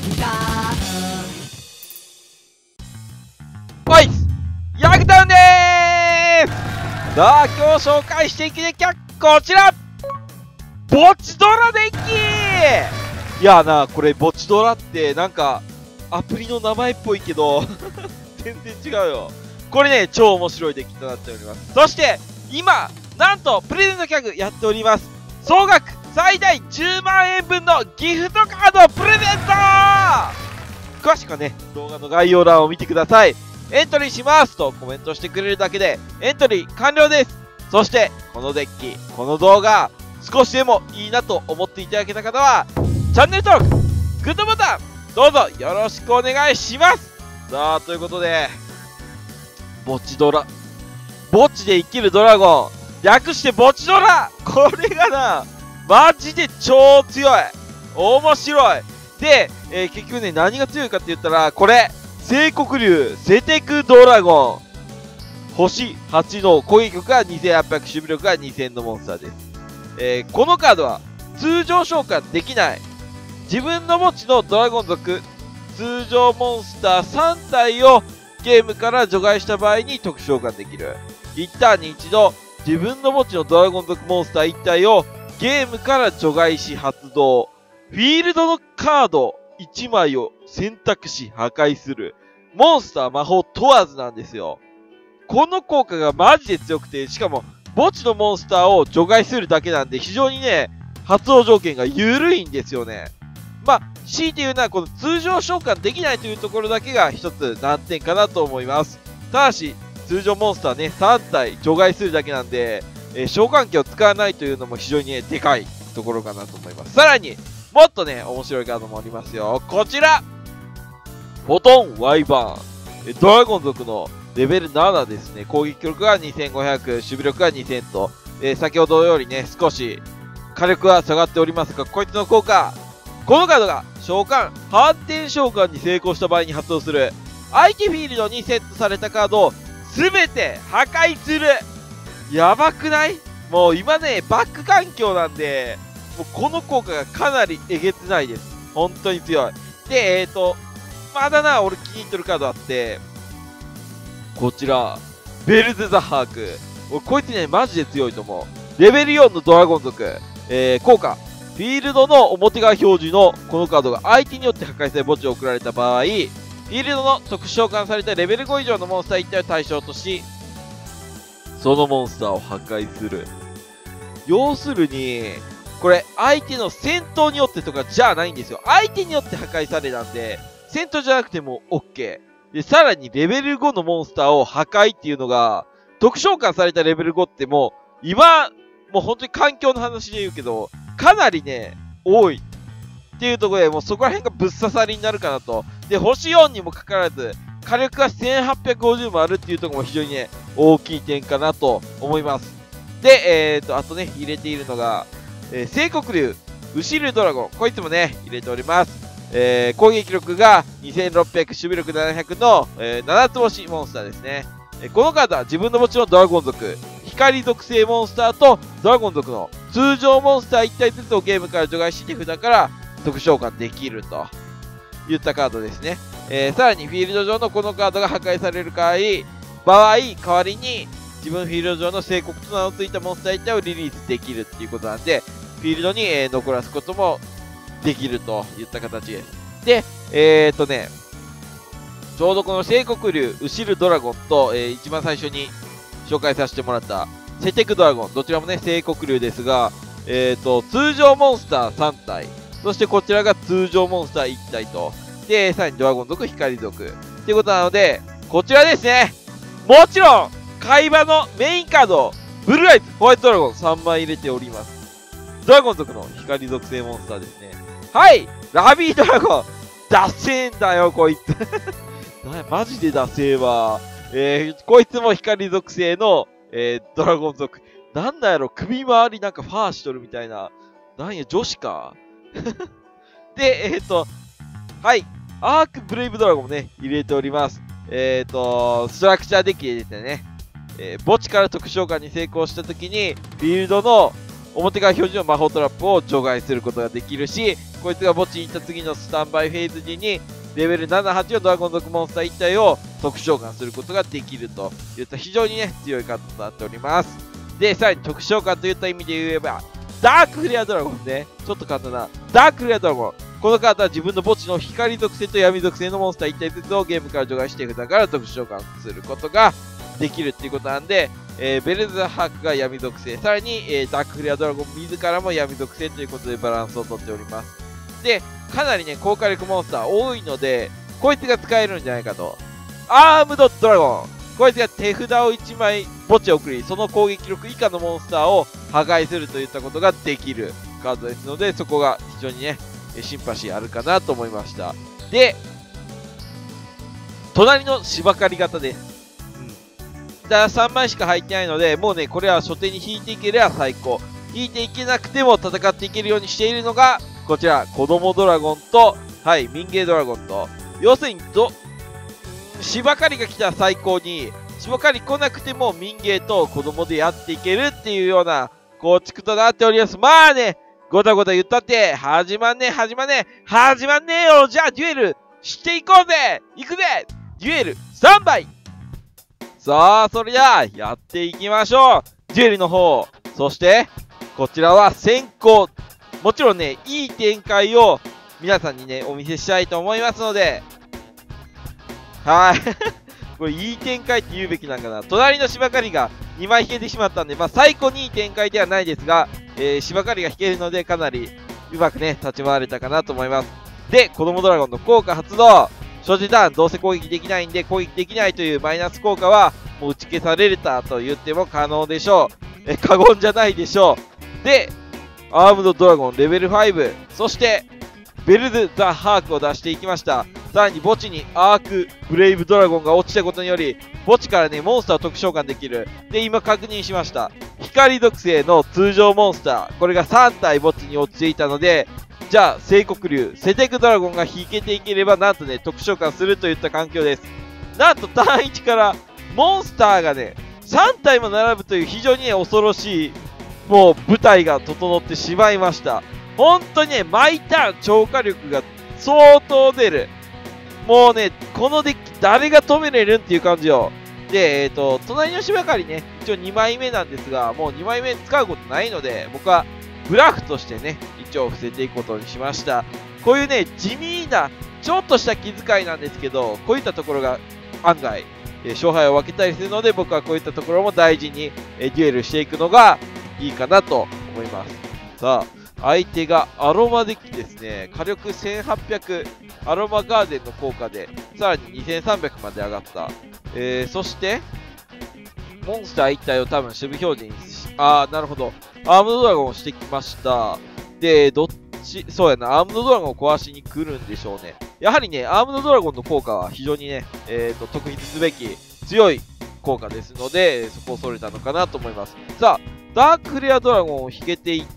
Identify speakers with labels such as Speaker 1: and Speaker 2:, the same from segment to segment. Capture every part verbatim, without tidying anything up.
Speaker 1: おいヤグタウンでーす。さあ今日紹介していくデッキはこちら、ボチドラデッキ。いやな、これボチドラってなんかアプリの名前っぽいけど全然違うよ。これね、超面白いデッキとなっております。そして今なんとプレゼントギャグやっております。総額最大じゅうまんえんぶんのギフトカードプレゼント。詳しくはね、動画の概要欄を見てください。エントリーしますとコメントしてくれるだけでエントリー完了です。そしてこのデッキ、この動画少しでもいいなと思っていただけた方はチャンネル登録、グッドボタンどうぞよろしくお願いします。さあということで、ボチドラ、墓地で生きるドラゴン、略してボチドラ。これがなマジで超強い、面白い。で、えー、結局ね、何が強いかって言ったらこれ、聖国竜セテクドラゴン、星はちの攻撃力がにせんはっぴゃく、守備力がにせんのモンスターです。えー、このカードは通常召喚できない自分の墓地のドラゴン族通常モンスターさんたいをゲームから除外した場合に特殊召喚できる。いちターンに一度自分の墓地のドラゴン族モンスターいちたいをゲームから除外し発動。フィールドのカードいちまいを選択し破壊する。モンスター魔法問わずなんですよ。この効果がマジで強くて、しかも墓地のモンスターを除外するだけなんで非常にね、発動条件が緩いんですよね。まあ、強いて言うのはこの通常召喚できないというところだけが一つ難点かなと思います。ただし、通常モンスターね、さんたい除外するだけなんで、えー、召喚機を使わないというのも非常にね、でかいところかなと思います。さらに、もっとね、面白いカードもありますよ。こちらフォトンワイバーン。ドラゴン族のレベルななですね。攻撃力がにせんごひゃく、守備力がにせんと、えー、先ほどよりね、少し火力は下がっておりますが、こいつの効果、このカードが召喚、反転召喚に成功した場合に発動する。相手フィールドにセットされたカードを全て破壊する。やばくない？もう今ね、バック環境なんで、もうこの効果がかなりえげつないです。本当に強い。で、えっと、まだな、俺気に入ってるカードあって、こちら、ベルゼザハーク。俺こいつね、マジで強いと思う。レベルよんのドラゴン族。えー、効果。フィールドの表側表示のこのカードが相手によって破壊され墓地を送られた場合、フィールドの特殊召喚されたレベルご以上のモンスターいちたいを対象とし、そのモンスターを破壊する。要するに、これ相手の戦闘によってとかじゃないんですよ。相手によって破壊されなんで、戦闘じゃなくても OK。で、さらにレベルごのモンスターを破壊っていうのが、特殊召喚されたレベルごってもう、今、もう本当に環境の話で言うけど、かなりね、多い。っていうところで、もうそこら辺がぶっ刺さりになるかなと。で、星よんにもかかわらず、火力がせんはっぴゃくごじゅうもあるっていうところも非常にね、大きい点かなと思います。で、えーと、あとね、入れているのが、えー、聖国竜、ウシルドラゴン。こいつもね、入れております。えー、攻撃力がにせんろっぴゃく、守備力ななひゃくの、えー、ななつ星モンスターですね。えー、このカードは自分の墓地のドラゴン族、光属性モンスターとドラゴン族の通常モンスターいちたいずつをゲームから除外し手札から特殊召喚できるといったカードですね。えー、さらにフィールド上のこのカードが破壊される場合、場合代わりに自分フィールド上の聖国と名の付いたモンスターいちたいをリリースできるっていうことなんで、フィールドに、えー、残らすこともできるといった形です。で、えーとね、ちょうどこの聖国竜、ウシルドラゴンと、えー、一番最初に紹介させてもらったセテクドラゴン、どちらもね、聖国竜ですが、えーと、通常モンスターさんたい、そしてこちらが通常モンスターいちたいと、で、さらにドラゴン族、光族。っていうことなので、こちらですね。もちろん、会話のメインカード、ブルーアイズ、ホワイトドラゴンさんまい入れております。ドラゴン族の光属性モンスターですね。はい、ラビードラゴン、ダセーんだよ、こいつ。マジでダセーわ。えー、こいつも光属性の、えー、ドラゴン族。なんだやろ、首周りなんかファーしとるみたいな。なんや、女子か。で、えっ、ー、と、はい、アークブレイブドラゴンもね、入れております。えっ、ー、と、ストラクチャーデッキですね。えー、墓地から特殊召喚に成功したときに、フィールドの表側表示の魔法トラップを除外することができるし、こいつが墓地に行った次のスタンバイフェーズ時に、レベルなな、はちのドラゴン族モンスターいち体を特殊召喚することができるといった非常にね、強いカードとなっております。で、さらに特殊召喚といった意味で言えば、ダークフレアドラゴンね。ちょっと簡単な。ダークフレアドラゴン。このカードは自分の墓地の光属性と闇属性のモンスターいち体ずつをゲームから除外して札から特殊召喚することができるっていうことなんで、えー、ベルズハークが闇属性、さらに、えー、ダークフレアドラゴン自らも闇属性ということでバランスをとっております。で、かなりね、高火力モンスター多いので、こいつが使えるんじゃないかと。アームドドラゴン。こいつが手札をいちまい墓地へ送り、その攻撃力以下のモンスターを破壊するといったことができるカードですので、そこが非常にね、シンパシーあるかなと思いました。で、隣の芝刈り型です。うん。だからさんまいしか入ってないので、もうね、これは初手に引いていければ最高。引いていけなくても戦っていけるようにしているのが、こちら、子供ドラゴンと、はい、民芸ドラゴンと、要するに、ど、芝刈りが来たら最高に、芝刈り来なくても民芸と子供でやっていけるっていうような構築となっております。まあね、ごたごた言ったって、始まんねえ、始まんねえ、始まんねえよ。じゃあ、デュエルしていこうぜ。行くぜ。デュエルさんばい。さあ、それじゃあ、やっていきましょう。デュエルの方。そして、こちらは先行。もちろんね、いい展開を皆さんにね、お見せしたいと思いますので、はい。これ、いい展開って言うべきなんかな。隣の芝刈りがにまい引けてしまったんで、まあ、最高にいい展開ではないですが、えー、芝刈りが引けるので、かなりうまくね、立ち回れたかなと思います。で、子供ドラゴンの効果発動。所持ターン、どうせ攻撃できないんで、攻撃できないというマイナス効果は、もう打ち消されたと言っても可能でしょう。え、過言じゃないでしょう。で、アームドドラゴンレベルご。そして、ベルズ・ザ・ハークを出していきました。さらに墓地にアーク・ブレイブドラゴンが落ちたことにより、墓地からね、モンスターを特殊召喚できる。で、今確認しました。光属性の通常モンスター。これがさん体墓地に落ちていたので、じゃあ、聖国竜、セテクドラゴンが引けていければ、なんとね、特殊召喚するといった環境です。なんと、ターンいちからモンスターがね、さん体も並ぶという非常にね、恐ろしい、もう舞台が整ってしまいました。本当にね、毎ターン超火力が相当出る。もうね、このデッキ誰が止めれるんっていう感じよ。で、えっと、隣の芝刈りね、一応にまいめなんですが、もうにまいめ使うことないので、僕はブラフとしてね、一応伏せていくことにしました。こういうね、地味な、ちょっとした気遣いなんですけど、こういったところが案外、えー、勝敗を分けたりするので、僕はこういったところも大事に、えー、デュエルしていくのがいいかなと思います。さあ、相手がアロマデッキですね。火力せんはっぴゃく、アロマガーデンの効果で、さらににせんさんびゃくまで上がった。えー、そして、モンスターいち体を多分守備表示にし、あー、なるほど。アームドドラゴンをしてきました。で、どっち、そうやな、アームドドラゴンを壊しに来るんでしょうね。やはりね、アームドドラゴンの効果は非常にね、えーと、特筆すべき強い効果ですので、そこを恐れたのかなと思います。さあ、ダークフレアドラゴンを引けていった。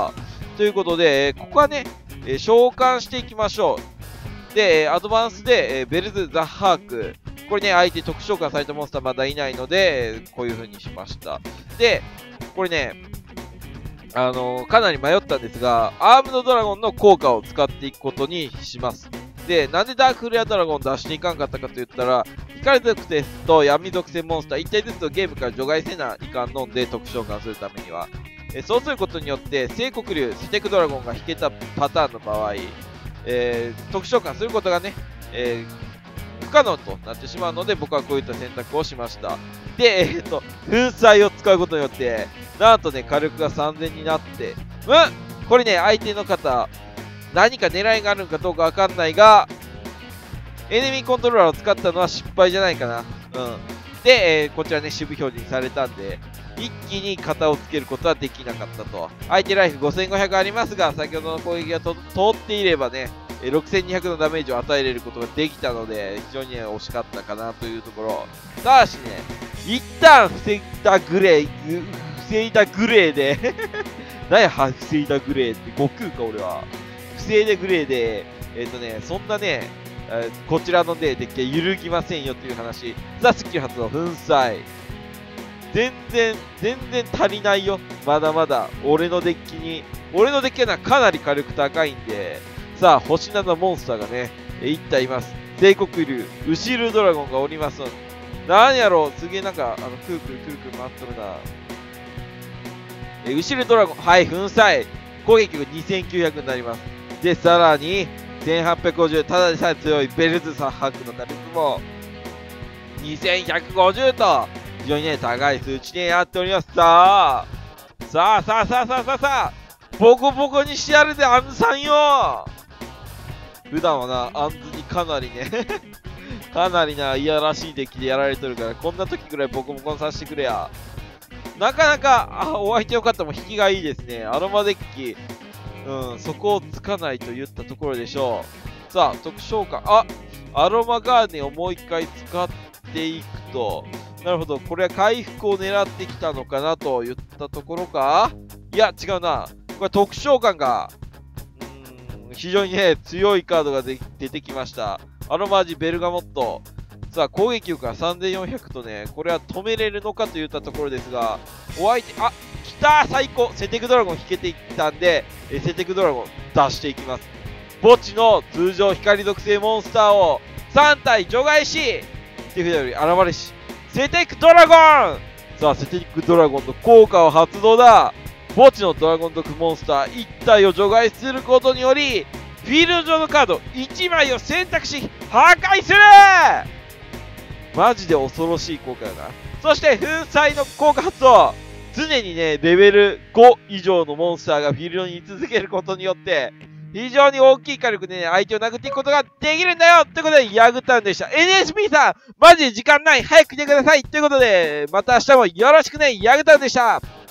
Speaker 1: ということで、ここはね、えー、召喚していきましょう。で、アドバンスで、えー、ベルズ・ザ・ハーク。これね、相手特殊召喚されたモンスターまだいないので、こういう風にしました。で、これね、あのー、かなり迷ったんですが、アームドドラゴンの効果を使っていくことにします。で、なんでダークフレアドラゴン出していかんかったかと言ったら、光属性と闇属性モンスターいち体ずつをゲームから除外せないかんのんで特殊召喚するためには。えそうすることによって、聖国竜、セテクドラゴンが引けたパターンの場合、えー、特殊召喚することがね、えー、不可能となってしまうので、僕はこういった選択をしました。で、えー、っと、粉砕を使うことによって、なんとね、火力がさんぜんになって、うんこれね、相手の方、何か狙いがあるのかどうかわかんないが、エネミーコントローラーを使ったのは失敗じゃないかな。うん。で、えー、こちらね、守備表示にされたんで、一気に型をつけることはできなかったと。相手ライフごせんごひゃくありますが、先ほどの攻撃がと通っていればね、ろくせんにひゃくのダメージを与えれることができたので、非常に、ね、惜しかったかなというところ。ただしね、一旦防いだグレー、防いだグレーで、何や、防いだグレーって、悟空か俺は。防いでグレーで、えっ、ー、とね、そんなね、えー、こちらのね、デッキは揺るぎませんよっていう話。さあ、スキル発動、粉砕。 全然、全然足りないよ。まだまだ、俺のデッキに。俺のデッキはかなり火力高いんで、さあ、星ななモンスターがね、いったいます。帝国竜、ウシルドラゴンがおりますので、なんやろう、すげえなんか、あの、くるくるくるくる回っとるな。え、ウシルドラゴン、はい、粉砕。攻撃力にせんきゅうひゃくになります。で、さらに、せんはっぴゃくごじゅう、ただでさえ強いベルズサッハックの火力も、にせんひゃくごじゅうと、非常にね、高い数値でやっております。さあ、さあさあさあさあさあさあ、ボコボコにしてやるぜ、アンズさんよ。普段はな、アンズにかなりね、かなりな、いやらしいデッキでやられてるから、こんな時ぐらいボコボコにさせてくれや。なかなか、あ、お相手よかったも引きがいいですね。アロマデッキ、うん、そこをつかないと言ったところでしょう。さあ、特召喚、あ、アロマガーデンをもう一回使っていくと、なるほど、これは回復を狙ってきたのかなと言ったところか。いや、違うな。これ特召喚が、うーん、非常にね、強いカードがで出てきました。アロマージベルガモット。さあ、攻撃力がさんぜんよんひゃくとね、これは止めれるのかといったところですが、お相手、あ、来た最高セテクドラゴン引けていったんで、えセテクドラゴン出していきます。墓地の通常光属性モンスターをさん体除外し、手札より現れし、セテクドラゴン。さあ、セテクドラゴンの効果を発動だ。墓地のドラゴン族モンスターいち体を除外することにより、フィールド上のカードいちまいを選択し、破壊する。マジで恐ろしい効果だな。そして、粉砕の効果発動。常にね、レベルご以上のモンスターがフィールドに居続けることによって、非常に大きい火力でね、相手を殴っていくことができるんだよということで、ヤグタウンでした。エヌエスピー さん、マジで時間ない早く来てくださいということで、また明日もよろしくね、ヤグタウンでした。